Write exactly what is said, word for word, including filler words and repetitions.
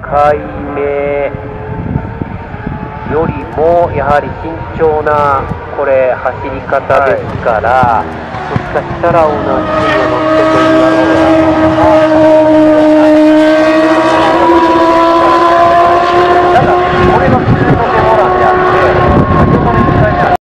かいめよりもやはり慎重なこれ走り方ですから、はい、もしかしたら同じような